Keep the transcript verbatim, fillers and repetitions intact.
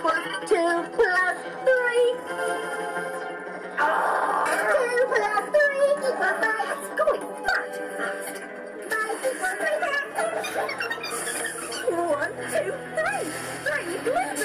equals two plus three. Oh, two plus three equals five. It's going much fast. Five equals three. One, two, three. Three blue